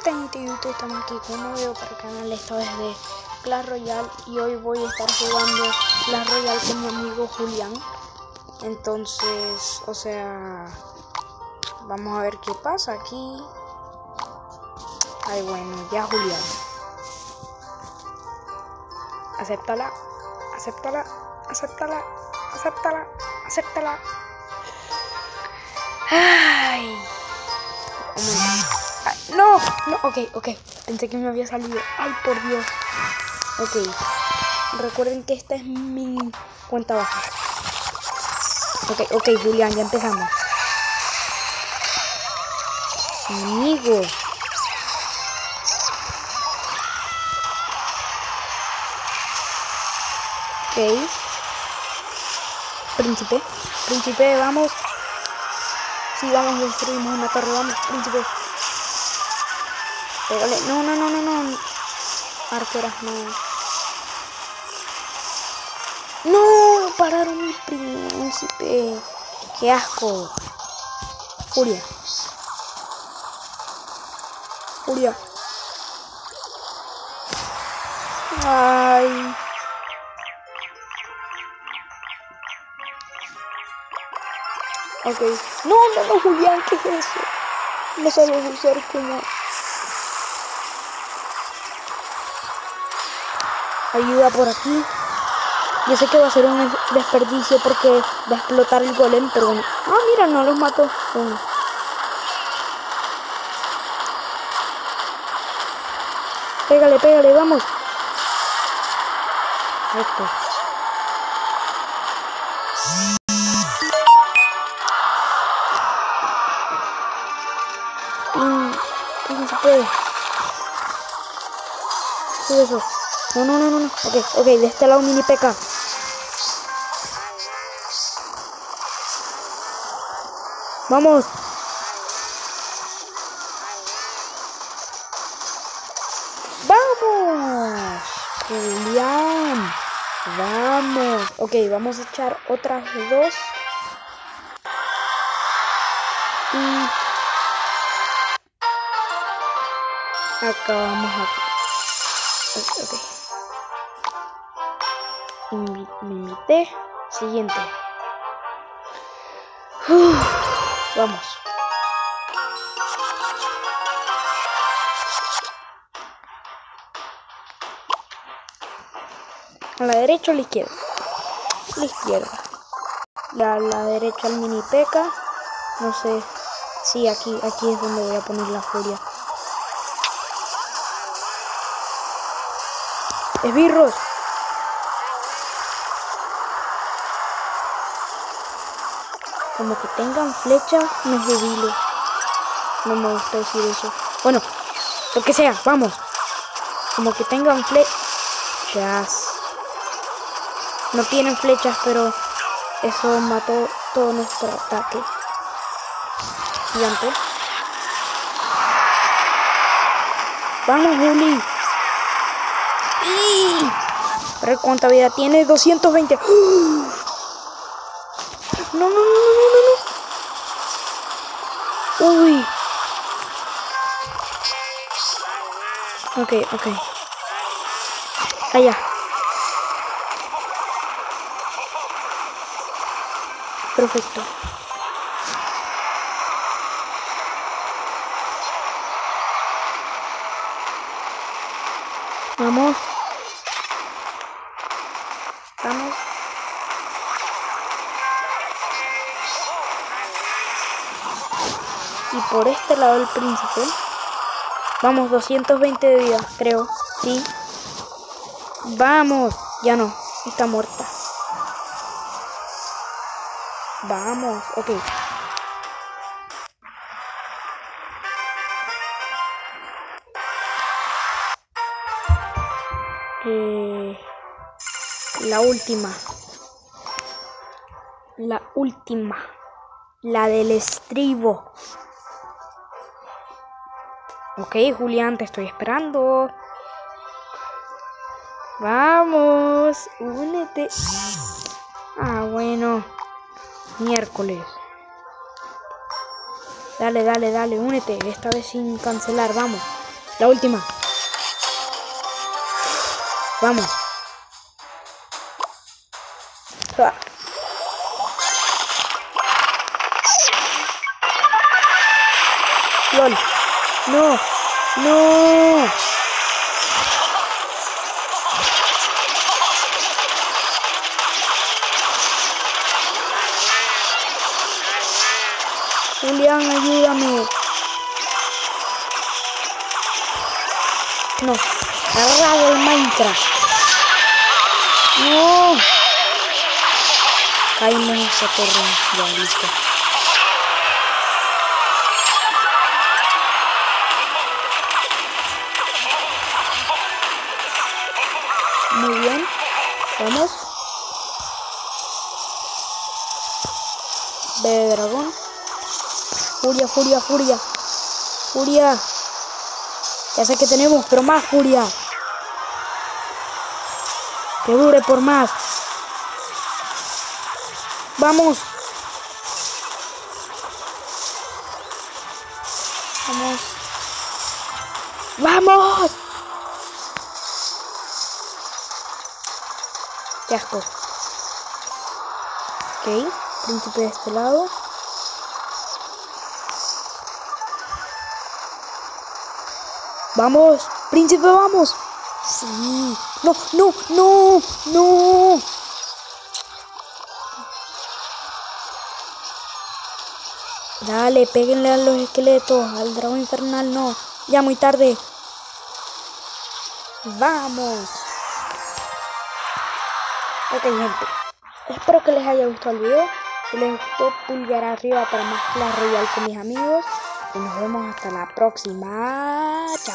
está gente de YouTube? Estamos aquí con un video para el canal, esta vez de Clash Royale, y hoy voy a estar jugando Clash Royale con mi amigo Julián. Entonces, o sea, vamos a ver qué pasa aquí. Ay, bueno, ya Julián. Acéptala, acéptala, acéptala, acéptala, acéptala. Ay. No, no, ok, pensé que me había salido. Ay, por Dios. Ok, recuerden que esta es mi cuenta baja. Ok, Julián, ya empezamos. Amigo. Ok. Príncipe, vamos. Sí, vamos, destruimos una torre, vamos, príncipe. Pégale. No. Arqueras, no. No, pararon mi príncipe. Qué asco. Furia. Ay. Ok. No, Julián, ¿qué es eso? No sabes usar como... Ayuda por aquí. Yo sé que va a ser un desperdicio porque va a explotar el golem, pero bueno. Ah, mira, no los mató. Bueno. Pégale, vamos. Perfecto. Príncipe. ¿Qué es eso? No. Ok, de este lado mini P.K. Vamos. Vamos. Julián. Vamos. Ok, vamos a echar otras dos. Y acabamos aquí. Ok. Invité. Siguiente. Vamos. ¿A la derecha o a la izquierda? A la izquierda. Y a la derecha el mini P.K. No sé. Sí, aquí es donde voy a poner la furia. Esbirros. Como que tengan flecha, me jubilo. No me gusta decir eso. Bueno, lo que sea, vamos. Como que tengan flechas. No tienen flechas, pero eso mató todo nuestro ataque. Gigante. Vamos, Juli. A ver cuánta vida tiene. 220. No. Uy. Ok. Allá. Perfecto. Vamos. Y por este lado el príncipe. Vamos, 220 de vida, creo. Sí. Vamos. Ya no. Está muerta. Vamos. Ok. La última. La del estribo. Ok, Julián, te estoy esperando. Vamos, únete. Ah, bueno. Miércoles. Dale, únete. Esta vez sin cancelar, vamos. La última. Vamos. Ah. LOL. No. No. Julián, ayúdame. No. Cerrado el Minecraft. No. Caímos en esa torre. Ya, listo. Muy bien. Vamos. Bebé dragón. Furia, furia, furia. Furia. Ya sé que tenemos, pero más furia. Que dure por más. Vamos. Vamos. ¡Vamos! Qué asco. Ok. Príncipe de este lado. ¡Vamos! ¡Príncipe, vamos! ¡Sí! ¡No, no, no! ¡No! Dale, péguenle a los esqueletos. Al dragón infernal no. Ya muy tarde. ¡Vamos! Ok, gente. Espero que les haya gustado el video. Si les gustó, pulgar arriba para más Clash Royale con mis amigos. Y nos vemos hasta la próxima.